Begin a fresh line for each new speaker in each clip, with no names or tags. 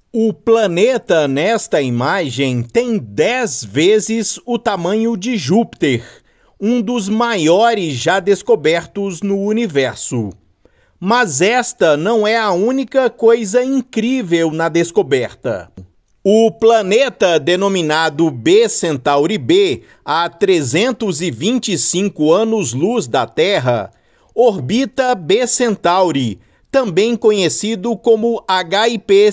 O planeta nesta imagem tem 10 vezes o tamanho de Júpiter, um dos maiores já descobertos no universo. Mas esta não é a única coisa incrível na descoberta. O planeta denominado B Centauri B, a 325 anos-luz da Terra, orbita B Centauri, também conhecido como HIP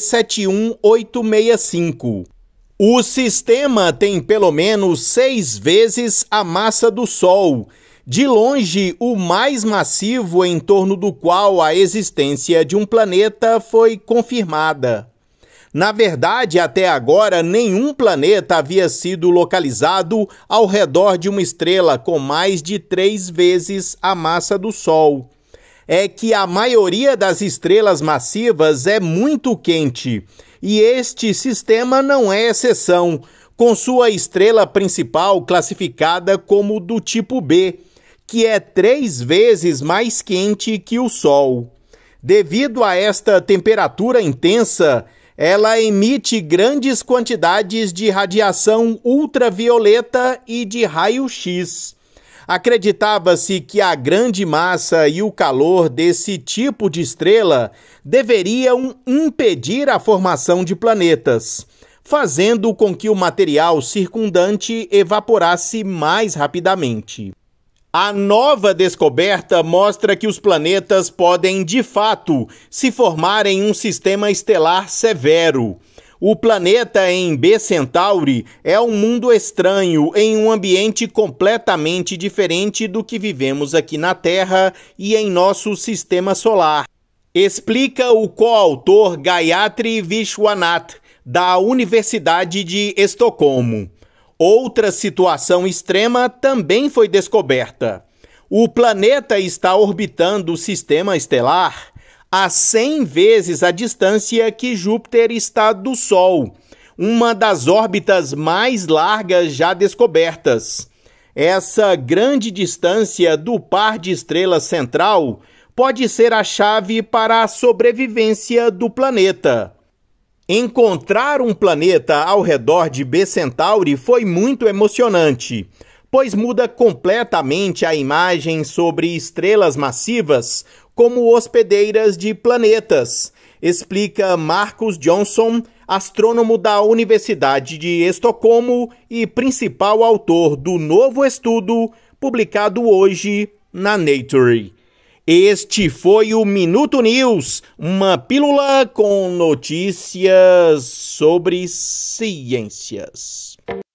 71865. O sistema tem pelo menos 6 vezes a massa do Sol, de longe o mais massivo em torno do qual a existência de um planeta foi confirmada. Na verdade, até agora, nenhum planeta havia sido localizado ao redor de uma estrela com mais de 3 vezes a massa do Sol. É que a maioria das estrelas massivas é muito quente, e este sistema não é exceção, com sua estrela principal classificada como do tipo B, que é 3 vezes mais quente que o Sol. Devido a esta temperatura intensa, ela emite grandes quantidades de radiação ultravioleta e de raio-x. Acreditava-se que a grande massa e o calor desse tipo de estrela deveriam impedir a formação de planetas, fazendo com que o material circundante evaporasse mais rapidamente. A nova descoberta mostra que os planetas podem, de fato, se formar em um sistema estelar severo. O planeta em B Centauri é um mundo estranho, em um ambiente completamente diferente do que vivemos aqui na Terra e em nosso sistema solar. Explica o coautor Gayatri Vishwanath, da Universidade de Estocolmo. Outra situação extrema também foi descoberta. O planeta está orbitando o sistema estelar a 100 vezes a distância que Júpiter está do Sol, uma das órbitas mais largas já descobertas. Essa grande distância do par de estrelas central pode ser a chave para a sobrevivência do planeta. Encontrar um planeta ao redor de B Centauri foi muito emocionante, pois muda completamente a imagem sobre estrelas massivas como hospedeiras de planetas, explica Marcus Johnson, astrônomo da Universidade de Estocolmo e principal autor do novo estudo publicado hoje na Nature. Este foi o Minuto News, uma pílula com notícias sobre ciências.